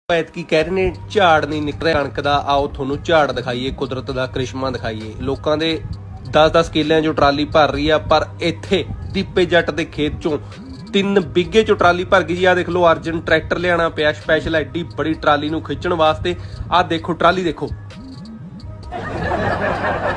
ਐਤਕੀ ਕਹਿ ਰਹੇ ਨੇ ਝਾੜ ਨਹੀਂ ਨਿਕਲਿਆ ਕਣਕ ਦਾ। ਆਓ ਤੁਹਾਨੂੰ ਝਾੜ ਦਿਖਾਈਏ, ਕੁਦਰਤ ਦਾ ਕ੍ਰਿਸ਼ਮਾ ਦਿਖਾਈਏ। ਲੋਕਾਂ ਦੇ 10-10 ਕਿੱਲਿਆਂ ਚੋਂ ਟਰਾਲੀ ਭਰ ਰਹੀ ਆ, ਪਰ ਇੱਥੇ ਦੀਪੇ ਜੱਟ ਦੇ ਖੇਤ ਚੋਂ 3 ਬਿੱਗੇ ਚੋਂ ਟਰਾਲੀ ਭਰ ਗਈ ਜੀ। ਆ ਦੇਖ ਲਓ, ਅਰਜਨ ਟਰੈਕਟਰ ਲਿਆਣਾ ਪਿਆ ਸਪੈਸ਼ਲ ਐਡੀ ਬੜੀ ਟਰਾਲੀ ਨੂੰ ਖਿੱਚਣ ਵਾਸਤੇ। ਆਹ ਦੇਖੋ ਟਰਾਲੀ ਦੇਖੋ।